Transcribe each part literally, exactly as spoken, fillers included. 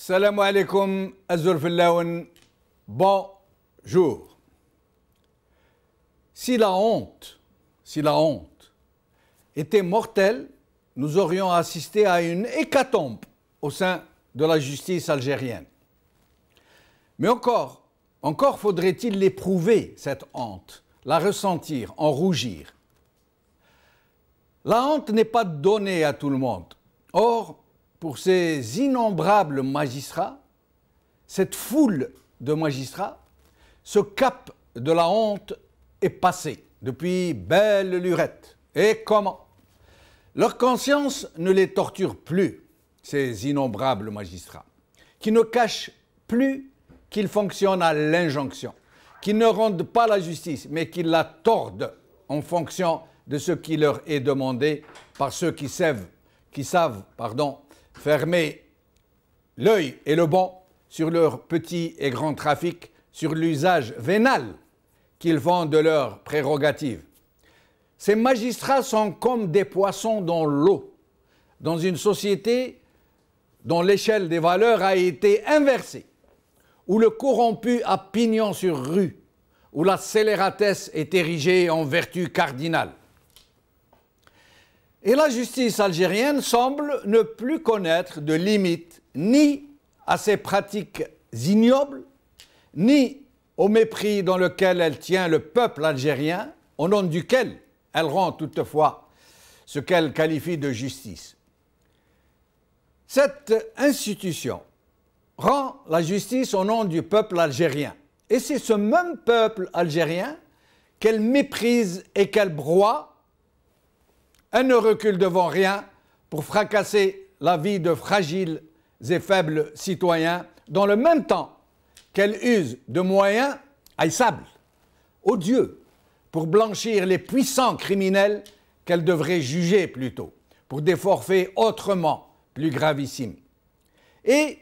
Salam alaikum, Azul Fillaoun, bonjour. Si la honte, si la honte était mortelle, nous aurions assisté à une hécatombe au sein de la justice algérienne. Mais encore, encore faudrait-il l'éprouver, cette honte, la ressentir, en rougir. La honte n'est pas donnée à tout le monde. Or, pour ces innombrables magistrats, cette foule de magistrats, ce cap de la honte est passé depuis belle lurette. Et comment? Leur conscience ne les torture plus, ces innombrables magistrats, qui ne cachent plus qu'ils fonctionnent à l'injonction, qui ne rendent pas la justice, mais qui la tordent en fonction de ce qui leur est demandé par ceux qui savent, qui savent pardon, fermer l'œil et le bon sur leur petit et grand trafic, sur l'usage vénal qu'ils font de leurs prérogatives. Ces magistrats sont comme des poissons dans l'eau, dans une société dont l'échelle des valeurs a été inversée, où le corrompu a pignon sur rue, où la scélératesse est érigée en vertu cardinale. Et la justice algérienne semble ne plus connaître de limite ni à ces pratiques ignobles, ni au mépris dans lequel elle tient le peuple algérien, au nom duquel elle rend toutefois ce qu'elle qualifie de justice. Cette institution rend la justice au nom du peuple algérien. Et c'est ce même peuple algérien qu'elle méprise et qu'elle broie. Elle ne recule devant rien pour fracasser la vie de fragiles et faibles citoyens, dans le même temps qu'elle use de moyens haïssables, odieux, pour blanchir les puissants criminels qu'elle devrait juger plutôt, pour des forfaits autrement plus gravissimes. Et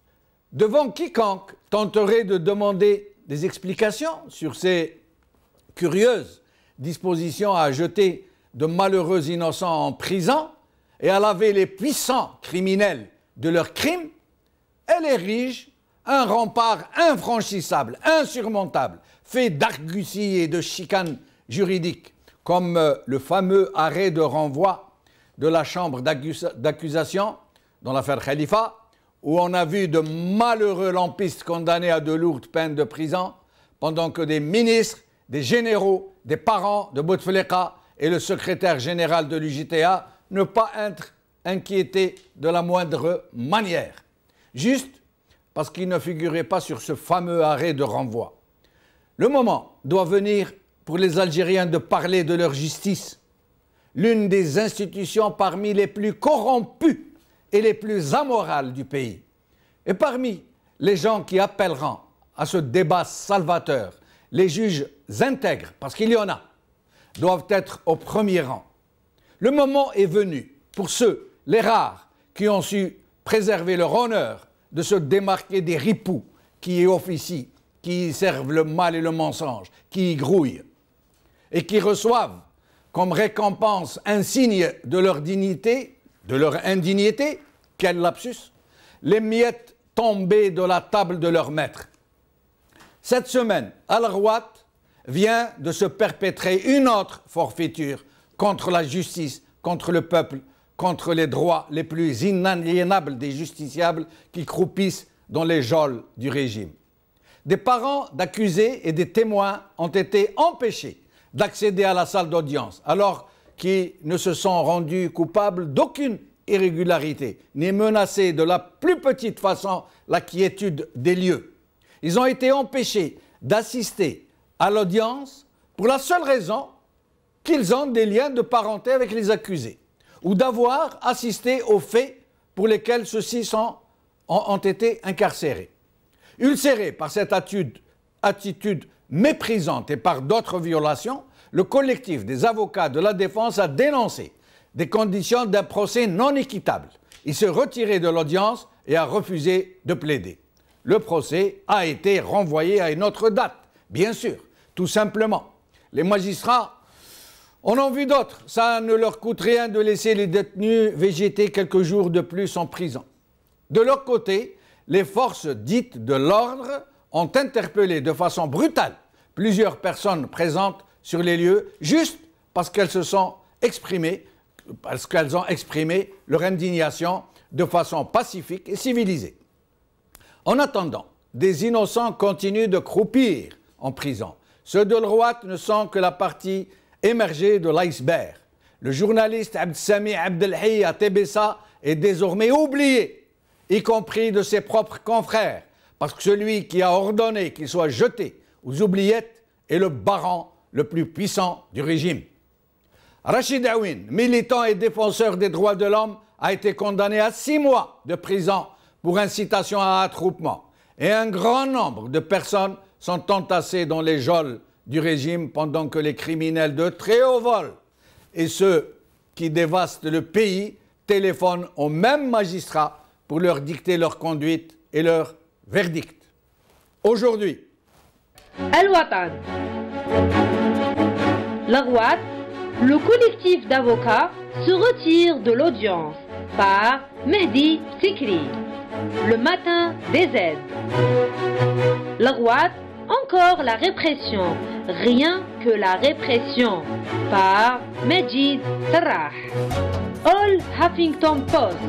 devant quiconque tenterait de demander des explications sur ces curieuses dispositions à jeter de malheureux innocents en prison et à laver les puissants criminels de leurs crimes, elle érige un rempart infranchissable, insurmontable, fait d'arguties et de chicanes juridiques, comme le fameux arrêt de renvoi de la chambre d'accusation dans l'affaire Khalifa, où on a vu de malheureux lampistes condamnés à de lourdes peines de prison, pendant que des ministres, des généraux, des parents de Bouteflika et le secrétaire général de l'U J T A ne pas être inquiétés de la moindre manière, juste parce qu'ils ne figuraient pas sur ce fameux arrêt de renvoi. Le moment doit venir pour les Algériens de parler de leur justice, l'une des institutions parmi les plus corrompues et les plus amorales du pays. Et parmi les gens qui appelleront à ce débat salvateur, les juges intègres, parce qu'il y en a, doivent être au premier rang. Le moment est venu pour ceux, les rares, qui ont su préserver leur honneur, de se démarquer des ripoux qui y officient, qui y servent le mal et le mensonge, qui y grouillent, et qui reçoivent comme récompense insigne de leur dignité, de leur indignité, quel lapsus, les miettes tombées de la table de leur maître. Cette semaine, Al-Rawat vient de se perpétrer une autre forfaiture contre la justice, contre le peuple, contre les droits les plus inaliénables des justiciables qui croupissent dans les geôles du régime. Des parents d'accusés et des témoins ont été empêchés d'accéder à la salle d'audience, alors qu'ils ne se sont rendus coupables d'aucune irrégularité, ni menacés de la plus petite façon la quiétude des lieux. Ils ont été empêchés d'assister à l'audience pour la seule raison qu'ils ont des liens de parenté avec les accusés, ou d'avoir assisté aux faits pour lesquels ceux-ci sont, ont, ont été incarcérés. Ulcérés par cette attitude, attitude méprisante et par d'autres violations, le collectif des avocats de la défense a dénoncé des conditions d'un procès non équitable. Il s'est retiré de l'audience et a refusé de plaider. Le procès a été renvoyé à une autre date, bien sûr, tout simplement. Les magistrats on en a vu d'autres. Ça ne leur coûte rien de laisser les détenus végéter quelques jours de plus en prison. De leur côté, les forces dites de l'ordre ont interpellé de façon brutale plusieurs personnes présentes sur les lieux juste parce qu'elles se sont exprimées, parce qu'elles ont exprimé leur indignation de façon pacifique et civilisée. En attendant, des innocents continuent de croupir en prison. Ceux de l'Arwat ne sont que la partie émergée de l'iceberg. Le journaliste Abdesami Abdelhi à Tébessa est désormais oublié, y compris de ses propres confrères, parce que celui qui a ordonné qu'il soit jeté aux oubliettes est le baron le plus puissant du régime. Rachid Aouine, militant et défenseur des droits de l'homme, a été condamné à six mois de prison pour incitation à attroupement. Et un grand nombre de personnes sont entassées dans les geôles du régime pendant que les criminels de très haut vol et ceux qui dévastent le pays téléphonent aux mêmes magistrats pour leur dicter leur conduite et leur verdict. Aujourd'hui, Al-Watan. L'Arwat, le collectif d'avocats, se retire de l'audience par Mehdi Sikri. Le matin des aides. L'Arwat, encore la répression, rien que la répression, par Majid Sarrah. All Huffington Post.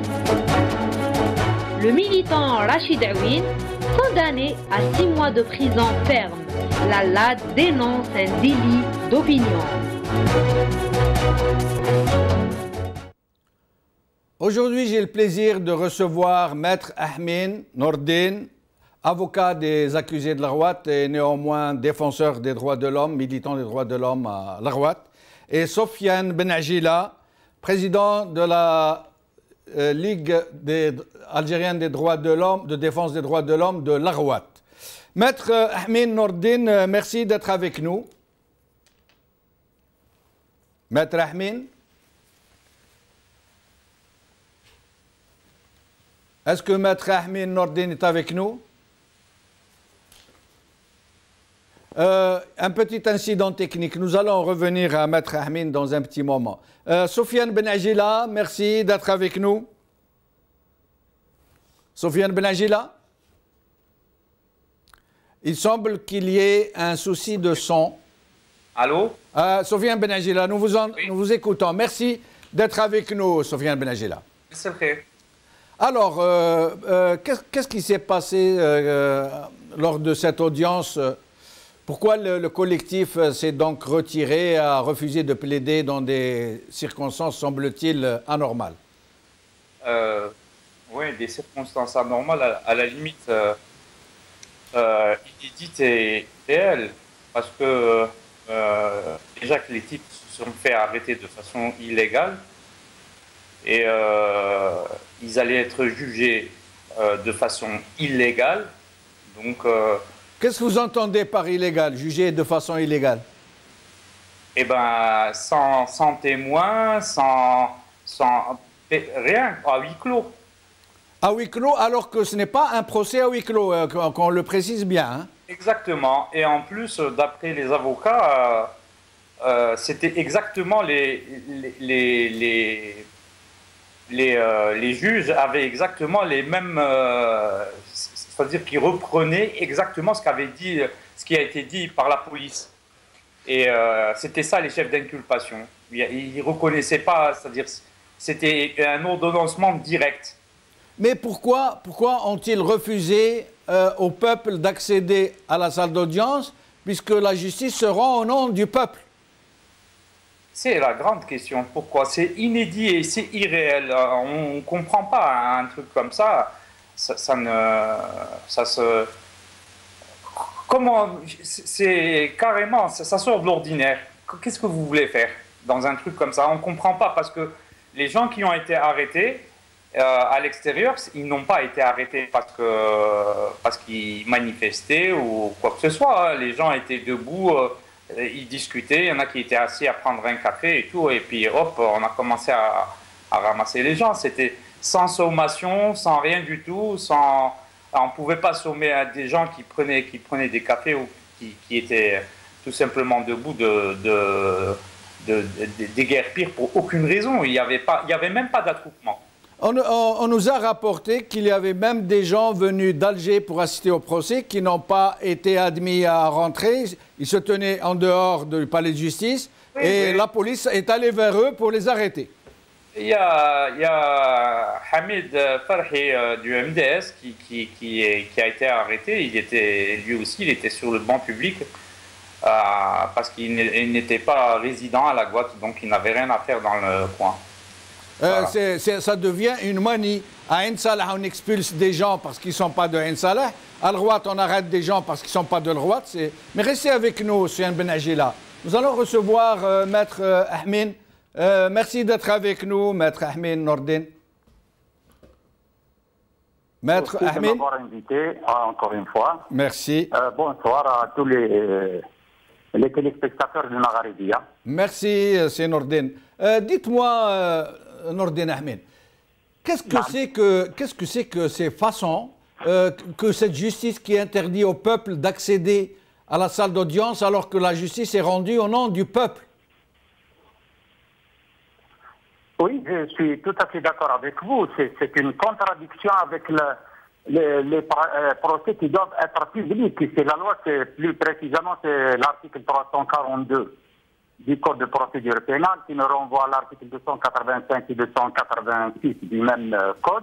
Le militant Rachid Aouine, condamné à six mois de prison ferme. La L A D dénonce un délit d'opinion. Aujourd'hui, j'ai le plaisir de recevoir Maître Ahmin Nordin, avocat des accusés de l'Arwat et néanmoins défenseur des droits de l'homme, militant des droits de l'homme à l'Arwat, et Sofiane Benajila, président de la euh, Ligue des, algérienne des droits de l'homme, de défense des droits de l'homme de l'Arwat. Maître Ahmin Nordin, merci d'être avec nous. Maître Ahmin. Est-ce que Maître Ahmin Nordin est avec nous? euh, Un petit incident technique. Nous allons revenir à Maître Ahmin dans un petit moment. Euh, Sofiane Benajila, merci d'être avec nous. Sofiane Benajila? Il semble qu'il y ait un souci de son. Allô? euh, Sofiane Benajila, nous vous, en, oui. nous vous écoutons. Merci d'être avec nous, Sofiane Benajila. C'est vrai. Alors, euh, euh, qu'est-ce, qu'est-ce qui s'est passé euh, lors de cette audience? Pourquoi le, le collectif s'est donc retiré, a refusé de plaider dans des circonstances, semble-t-il, anormales? euh, Oui, des circonstances anormales, à, à la limite, euh, euh, inédites et réelles, parce que euh, déjà que les types se sont fait arrêter de façon illégale, et euh, ils allaient être jugés euh, de façon illégale. Donc, euh, qu'est-ce que vous entendez par illégal, jugé de façon illégale? Eh bien, sans, sans témoin, sans, sans rien, à huis clos. À huis clos, alors que ce n'est pas un procès à huis clos, euh, qu'on le précise bien. Hein. Exactement. Et en plus, d'après les avocats, euh, euh, c'était exactement les... les, les, les Les, euh, les juges avaient exactement les mêmes, euh, c'est-à-dire qu'ils reprenaient exactement ce qu'avait dit, ce qui a été dit par la police. Et euh, c'était ça les chefs d'inculpation. Ils ne reconnaissaient pas, c'est-à-dire c'était un ordonnancement direct. Mais pourquoi, pourquoi ont-ils refusé euh, au peuple d'accéder à la salle d'audience, puisque la justice se rend au nom du peuple? C'est la grande question. Pourquoi? C'est inédit et c'est irréel. On ne comprend pas un truc comme ça. Ça, ça ne... Ça se... Comment... C'est carrément... Ça, ça sort de l'ordinaire. Qu'est-ce que vous voulez faire dans un truc comme ça? On ne comprend pas parce que les gens qui ont été arrêtés euh, à l'extérieur, ils n'ont pas été arrêtés parce que parce qu'ils manifestaient ou quoi que ce soit. Les gens étaient debout... Euh, ils discutaient, il y en a qui étaient assis à prendre un café et tout, et puis hop, on a commencé à, à ramasser les gens. C'était sans sommation, sans rien du tout, sans... on ne pouvait pas sommer à des gens qui prenaient, qui prenaient des cafés ou qui, qui étaient tout simplement debout de, de, de, de, de déguerpir pour aucune raison. Il n'y avait, pas, il y avait même pas d'attroupement. On, on, on nous a rapporté qu'il y avait même des gens venus d'Alger pour assister au procès qui n'ont pas été admis à rentrer. Ils se tenaient en dehors du palais de justice oui, et oui. la police est allée vers eux pour les arrêter. Il y a, il y a Hamid Farhi euh, du M D S qui, qui, qui, est, qui a été arrêté. Il était, lui aussi, il était sur le banc public euh, parce qu'il n'était pas résident à la Guadeloupe, donc il n'avait rien à faire dans le coin. Euh, voilà. c'est, c'est, ça devient une manie. À Ain Salah, on expulse des gens parce qu'ils ne sont pas de Ain Salah. À L'Rouat, on arrête des gens parce qu'ils ne sont pas de L'Rouat. Mais restez avec nous, Soufiane Ben Agila. Nous allons recevoir euh, Maître euh, Ahmin. Euh, merci d'être avec nous, Maître Ahmin Nordin. Maître merci Ahmin. Merci de m'avoir invité encore une fois. Merci. Euh, bonsoir à tous les, les téléspectateurs de Magharibia. Merci, c'est Nordin. Euh, Dites-moi, euh, Nordin Ahmin, qu'est-ce que c'est que, qu'est-ce que c'est que ces façons, euh, que cette justice qui interdit au peuple d'accéder à la salle d'audience alors que la justice est rendue au nom du peuple? Oui, je suis tout à fait d'accord avec vous. C'est une contradiction avec le, le, les procès qui doivent être publics. C'est la loi, plus précisément, c'est l'article trois cent quarante-deux du Code de procédure pénale qui nous renvoie à l'article deux cent quatre-vingt-cinq et deux cent quatre-vingt-six du même Code,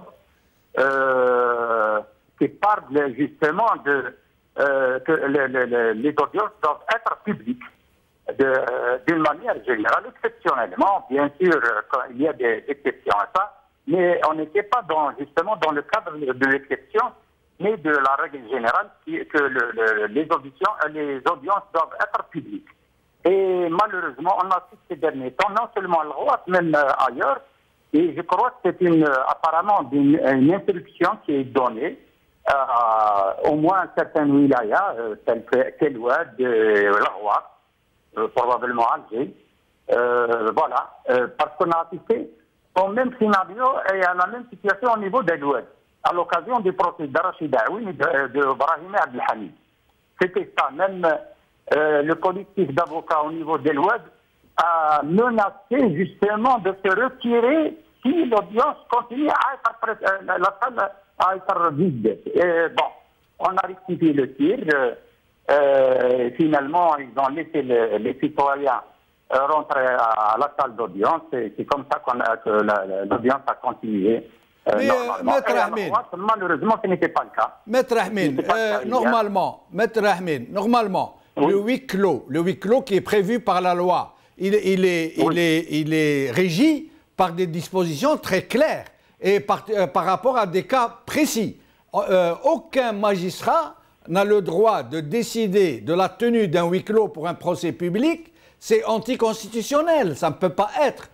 euh, qui parle justement de euh, que le, le, le, les audiences doivent être publiques. D'une manière générale, exceptionnellement, bien sûr, quand il y a des exceptions à ça, mais on n'était pas dans, justement dans le cadre de l'exception, mais de la règle générale qui, que le, le, les, auditions, les audiences doivent être publiques. Et malheureusement, on a vu ces derniers temps, non seulement à L'Rouat, même euh, ailleurs, et je crois que c'est une, apparemment une, une instruction qui est donnée euh, au moins à certaines wilayas, euh, telles que Kelouad, euh, L'Rouat, Euh, probablement Alger. Euh, voilà, euh, parce qu'on a assisté au même scénario et à la même situation au niveau des douanes, à l'occasion du procès d'Arachid Aoui et de, de Brahim Abdelhamid. C'était ça, même euh, le collectif d'avocats au niveau des douanes a menacé justement de se retirer si l'audience continue à être, euh, la salle à être vide. Et bon, on a rectifié le tir. Euh, Euh, finalement, ils ont laissé le, les citoyens euh, rentrer à, à la salle d'audience et c'est comme ça qu'on a, que l'audience a continué. Euh, Mais, normalement. Maître Ahmin, malheureusement, ce n'était pas le cas. Maître Ahmin, euh, normalement, Maître Ahmin, normalement, oui. le huis clos, le huis clos qui est prévu par la loi, il, il, est, oui. il, est, il est régi par des dispositions très claires et par, euh, par rapport à des cas précis. Euh, aucun magistrat n'a le droit de décider de la tenue d'un huis clos pour un procès public, c'est anticonstitutionnel, ça ne peut pas être.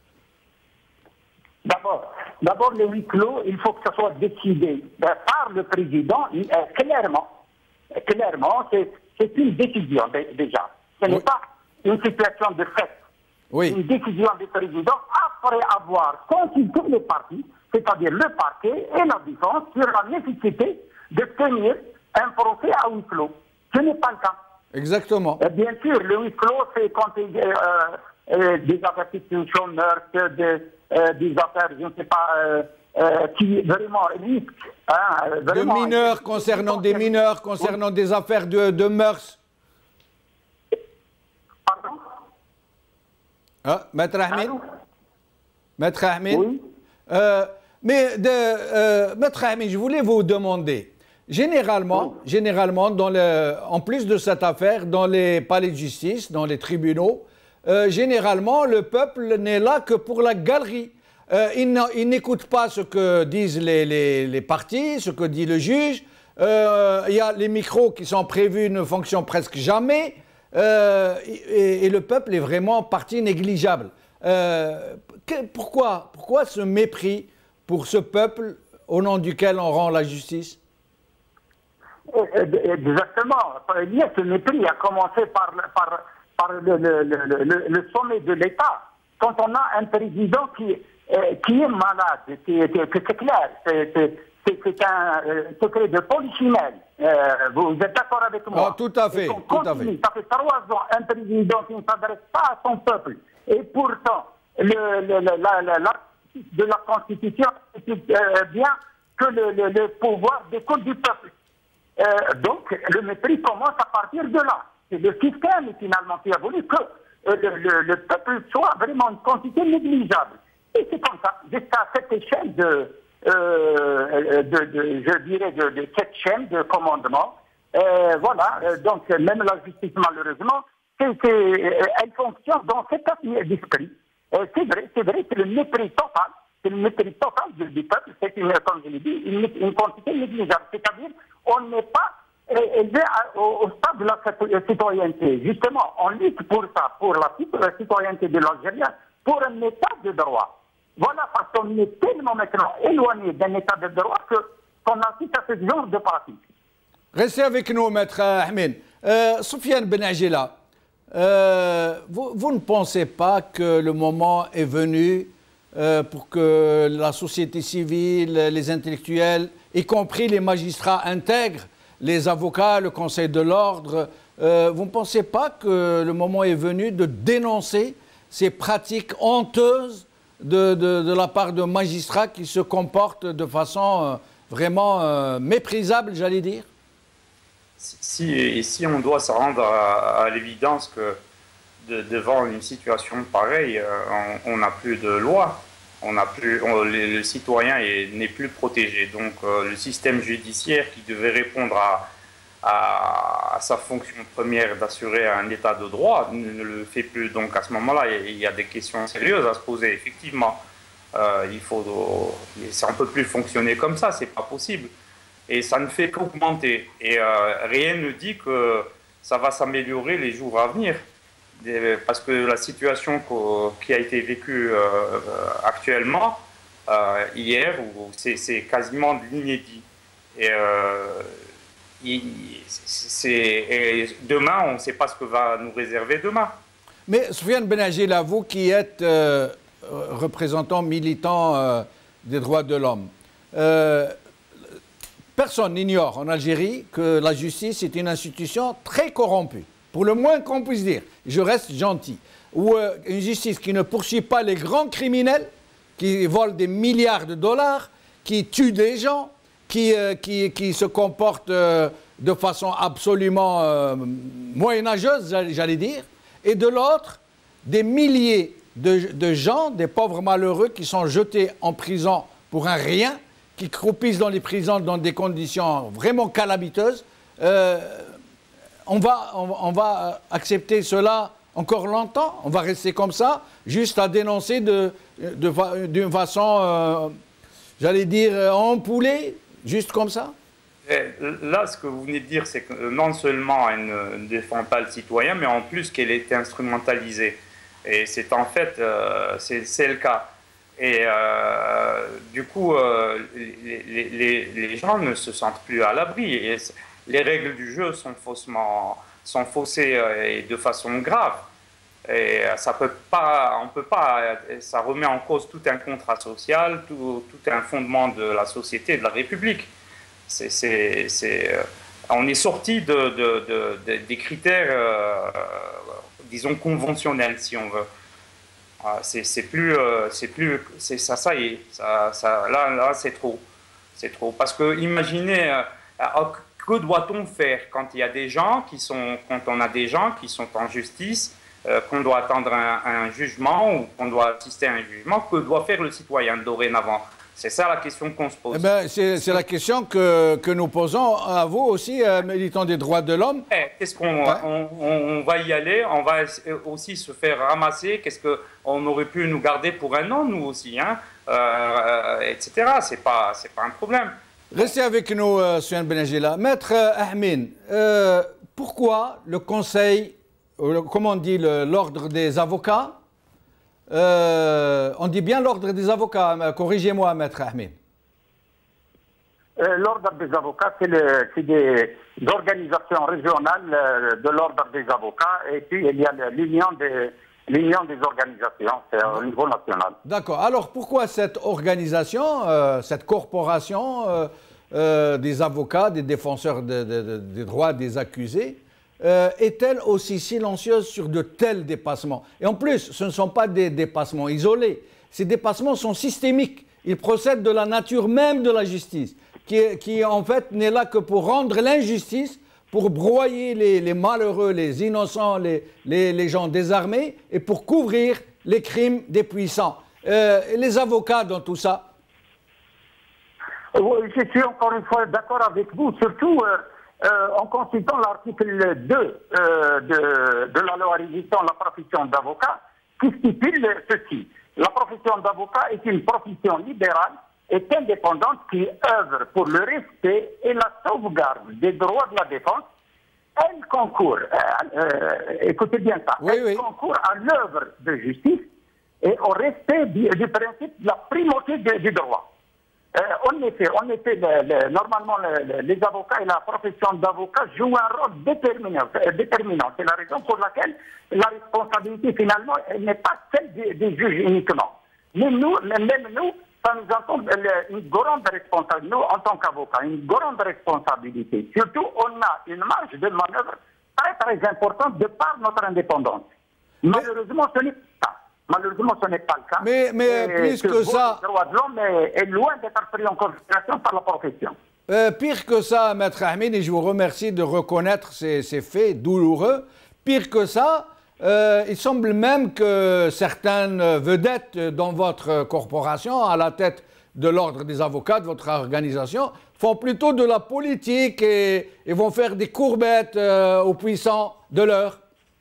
D'abord, d'abord le huis clos, il faut que ça soit décidé par le président, clairement. Clairement, c'est une décision déjà. Ce n'est oui. pas une situation de fait. Oui. Une décision du président après avoir consulté les partis, c'est-à-dire le parquet et la défense, sur la nécessité de tenir un procès à huis clos. Ce n'est pas le cas. Exactement. Et bien sûr, le huis clos, c'est quand il y a euh, euh, des affaires de meurtre, de, euh, des affaires, je ne sais pas, euh, euh, qui vraiment risquent. Hein, vraiment, de mineurs, concernant des mineurs, concernant oui. des affaires de, de mœurs. Pardon? Ah, Maître Ahmin? Maître Ahmin? Oui. Euh, mais, de, euh, Maître Ahmin, je voulais vous demander, Généralement, généralement dans le, en plus de cette affaire, dans les palais de justice, dans les tribunaux, euh, généralement, le peuple n'est là que pour la galerie. Euh, il n'écoute pas ce que disent les, les, les partis, ce que dit le juge. Euh, il y a les micros qui sont prévus ne fonctionnent presque jamais. Euh, et, et le peuple est vraiment partie négligeable. Euh, que, pourquoi, pourquoi ce mépris pour ce peuple au nom duquel on rend la justice? Exactement. Il y a ce mépris à commencer par, par, par le, le, le, le sommet de l'État. Quand on a un président qui, euh, qui est malade, c'est clair, c'est un euh, secret de polichinelle. Euh, vous êtes d'accord avec moi? Oh, tout à fait, tout continue, à fait. Ça fait trois ans, un président qui ne s'adresse pas à son peuple. Et pourtant, le, le, la, la, la, de la Constitution euh, bien que le, le, le pouvoir découle du peuple. Euh, donc, le mépris commence à partir de là. C'est le système, finalement, qui a voulu que euh, le, le, le peuple soit vraiment une quantité négligeable. Et c'est comme ça, jusqu'à cette échelle de, euh, de, de je dirais, de, de cette chaîne de commandement. Euh, voilà, euh, donc même la justice, malheureusement, c'est, c'est, euh, elle fonctionne dans cet état d'esprit. Euh, c'est vrai, c'est vrai, c'est le mépris total, c'est le mépris total du, du peuple, c'est une, comme je l'ai dit, une, une quantité négligeable. C'est-à-dire, on n'est pas euh, élevé à, au, au stade de la citoyenneté. Justement, on lutte pour ça, pour la, la citoyenneté de l'Algérien, pour un état de droit. Voilà, parce qu'on est tellement maintenant éloigné d'un état de droit que, qu'on assiste à ce genre de pratique. Restez avec nous, Maître Ahmed. Euh, Soufiane Ben Agila, euh, vous, vous ne pensez pas que le moment est venu euh, pour que la société civile, les intellectuels, y compris les magistrats intègrent les avocats, le Conseil de l'ordre, euh, vous ne pensez pas que le moment est venu de dénoncer ces pratiques honteuses de, de, de la part de magistrats qui se comportent de façon euh, vraiment euh, méprisable, j'allais dire? Si, et si on doit se rendre à, à l'évidence que de, devant une situation pareille, euh, on n'a plus de loi, on n'a plus, on, le, le citoyen n'est plus protégé. Donc euh, le système judiciaire qui devait répondre à, à, à sa fonction première d'assurer un état de droit ne, ne le fait plus. Donc à ce moment-là, il y a des questions sérieuses à se poser. Effectivement, euh, il faut, on ne peut plus fonctionner comme ça, c'est pas possible. Et ça ne fait qu'augmenter. Et euh, rien ne dit que ça va s'améliorer les jours à venir. Parce que la situation qui a été vécue euh, actuellement, euh, hier, c'est quasiment de l'inédit. Et, euh, et demain, on ne sait pas ce que va nous réserver demain. Mais Soufiane Ben Agila, vous qui êtes euh, représentant militant euh, des droits de l'homme, euh, personne n'ignore en Algérie que la justice est une institution très corrompue, pour le moins qu'on puisse dire. Je reste gentil. Ou euh, une justice qui ne poursuit pas les grands criminels, qui volent des milliards de dollars, qui tuent des gens, qui, euh, qui, qui se comportent euh, de façon absolument euh, moyenâgeuse, j'allais dire. Et de l'autre, des milliers de, de gens, des pauvres malheureux qui sont jetés en prison pour un rien, qui croupissent dans les prisons dans des conditions vraiment calamiteuses. Euh, on, va, on, on va accepter cela encore longtemps? On va rester comme ça, juste à dénoncer d'une de, de, façon, euh, j'allais dire, empoulée, juste comme ça? Là, ce que vous venez de dire, c'est que non seulement elle ne défend pas le citoyen, mais en plus qu'elle est instrumentalisée. Et c'est en fait, euh, c'est le cas. Et euh, du coup, euh, les, les, les gens ne se sentent plus à l'abri. Et les règles du jeu sont faussement, sont faussées euh, et de façon grave. Et ça peut pas, on peut pas, ça remet en cause tout un contrat social, tout, tout un fondement de la société, de la République. C'est, c'est, c'est, euh, on est sorti de, de, de, de, des critères, euh, disons, conventionnels, si on veut. C'est plus, euh, c'est plus, c'est ça, ça y est, ça, ça, là, là, c'est trop, c'est trop. Parce que imaginez, euh, que doit-on faire quand il y a des gens qui sont, quand on a des gens qui sont en justice, euh, qu'on doit attendre un, un jugement ou qu'on doit assister à un jugement, que doit faire le citoyen dorénavant? C'est ça la question qu'on se pose. Eh ben, c'est la question que, que nous posons à vous aussi, euh, militants des droits de l'homme. Eh, Qu'est-ce qu'on hein? on, on va y aller? On va aussi se faire ramasser. Qu'est-ce qu'on aurait pu nous garder pour un an, nous aussi, hein? euh, et cetera. C'est pas, c'est pas un problème. Restez avec nous, euh, Soufiane Ben Agila. Maître euh, Ahmed, euh, pourquoi le Conseil, euh, comment on dit, l'ordre des avocats, Euh, on dit bien l'ordre des avocats, corrigez-moi, Maître Ahmed. Euh, l'ordre des avocats, c'est des, des organisations régionales euh, de l'ordre des avocats, et puis il y a l'union des, l'union des organisations, c'est au niveau national. D'accord. Alors pourquoi cette organisation, euh, cette corporation euh, euh, des avocats, des défenseurs de, de, de, des droits des accusés, Euh, est-elle aussi silencieuse sur de tels dépassements? Et en plus, ce ne sont pas des dépassements isolés. Ces dépassements sont systémiques. Ils procèdent de la nature même de la justice, qui, qui en fait n'est là que pour rendre l'injustice, pour broyer les, les malheureux, les innocents, les, les, les gens désarmés, et pour couvrir les crimes des puissants. Euh, les avocats dans tout ça? Oui, je suis encore une fois d'accord avec vous, surtout euh, euh, en consultant l'article deux euh, de, de la loi régissant la profession d'avocat, qui stipule ceci. La profession d'avocat est une profession libérale et indépendante qui œuvre pour le respect et la sauvegarde des droits de la défense. Elle concourt, euh, euh, écoutez bien ça, oui, elle oui. concourt à l'œuvre de justice et au respect du, du principe de la primauté de, du droit. Euh, en effet, en effet le, le, normalement, le, les avocats et la profession d'avocat jouent un rôle déterminant. Euh, déterminant. C'est la raison pour laquelle la responsabilité, finalement, n'est pas celle des, des juges uniquement. Mais nous, même nous, ça nous entend une grande responsabilité, nous, en tant qu'avocats, une grande responsabilité. Surtout, on a une marge de manœuvre très, très importante de par notre indépendance. Malheureusement, ce n'est pas ça. Malheureusement, ce n'est pas le cas. Mais, mais plus ce que ça... Le droit de l'homme est, est loin d'être pris en considération par la profession. Euh, pire que ça, Maître Ahmed, et je vous remercie de reconnaître ces, ces faits douloureux, pire que ça, euh, il semble même que certaines vedettes dans votre corporation, à la tête de l'ordre des avocats, de votre organisation, font plutôt de la politique et, et vont faire des courbettes euh, aux puissants de l'heure.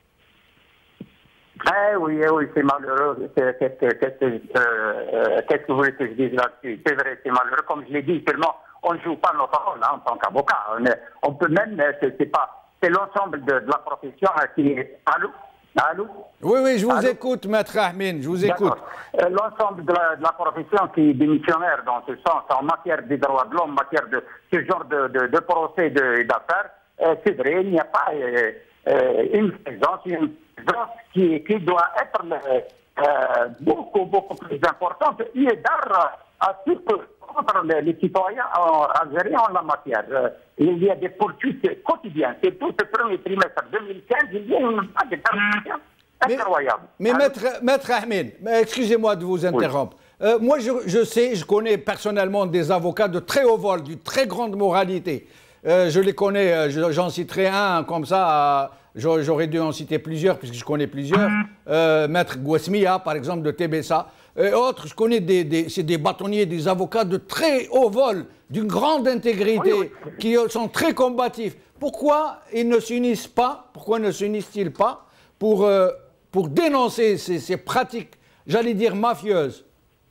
Eh oui, eh oui, c'est malheureux. Qu'est-ce que, qu'est-ce que, euh, qu'est-ce que vous voulez que je dise là-dessus? C'est vrai, c'est malheureux. Comme je l'ai dit, seulement, on ne joue pas notre rôle hein, en tant qu'avocat. On, on peut même, c'est, c'est pas, c'est l'ensemble de, de la profession hein, qui est... Allô? Allô? Oui, oui, je vous Allô? écoute, Maître Ahmed, je vous écoute. Euh, l'ensemble de la, de la profession qui est démissionnaire dans ce sens, en matière des droits de l'homme, en matière de ce genre de, de, de procès et d'affaires, euh, c'est vrai, il n'y a pas euh, euh, une présence, une présence qui, qui doit être euh, beaucoup, beaucoup plus importante, eu égard à ce que contre les, les citoyens algériens en la matière. Euh, il y a des poursuites quotidiennes. C'est tout ce premier trimestre deux mille quinze, il y a une vague de persécution incroyable. Mais, mais Maître, Maître Ahmed, excusez-moi de vous interrompre. Oui. Euh, moi, je, je sais, je connais personnellement des avocats de très haut vol, d'une très grande moralité. Euh, je les connais, j'en citerai un comme ça, euh, j'aurais dû en citer plusieurs puisque je connais plusieurs. Euh, Maître Gouesmia, par exemple, de Tébessa. Et autres, je connais des, des, c'est des bâtonniers, des avocats de très haut vol, d'une grande intégrité, oui, oui. qui sont très combatifs. Pourquoi ils ne s'unissent pas, pourquoi ne s'unissent-ils pas pour, euh, pour dénoncer ces, ces pratiques, j'allais dire, mafieuses?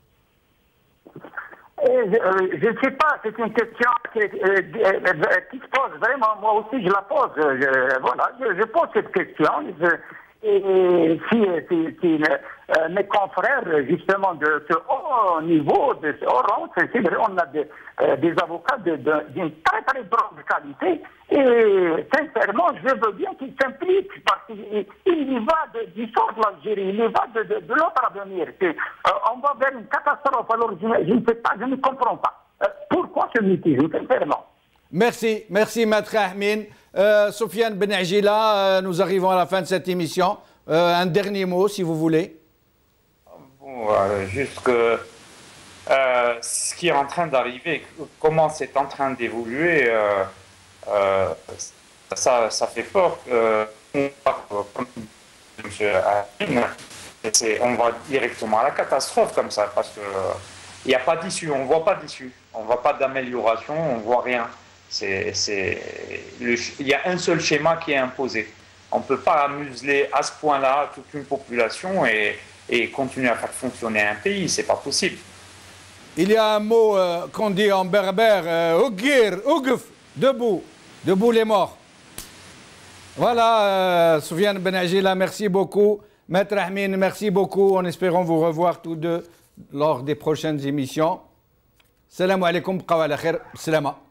Je ne sais pas, c'est une question qui, euh, qui se pose vraiment, moi aussi je la pose, je, voilà, je, je pose cette question. Je, et si, si, si euh, mes confrères, justement, de ce haut niveau, de ce haut rang, c'est vrai, on a de, euh, des avocats de, de, d'une très très grande qualité, et sincèrement, je veux bien qu'ils s'impliquent, parce qu'il il y va de, du sort de l'Algérie, il y va de, de, de l'autre avenir. Euh, on va vers une catastrophe, alors je, je ne sais pas, je ne comprends pas. Euh, pourquoi ce mutisme, sincèrement? Merci, merci Maître Ahmed. Euh, Sofiane Benajila, euh, nous arrivons à la fin de cette émission. Euh, un dernier mot, si vous voulez. Bon, euh, juste que euh, ce qui est en train d'arriver, comment c'est en train d'évoluer, euh, euh, ça, ça fait peur. Euh, comme M. Ahmed, on va directement à la catastrophe comme ça, parce qu'il n'y a pas d'issue, on ne voit pas d'issue, on ne voit pas d'amélioration, on ne voit rien. C'est, c'est, le, il y a un seul schéma qui est imposé. On ne peut pas museler à ce point-là toute une population et, et continuer à faire fonctionner un pays. Ce n'est pas possible. Il y a un mot euh, qu'on dit en berbère, Ougir, Ougf, debout, debout les morts. Voilà, euh, Sofiane Benajila, merci beaucoup. Maître Ahmed, merci beaucoup. En espérant vous revoir tous deux lors des prochaines émissions. Salam alaikum, bqaw ala khair, salama.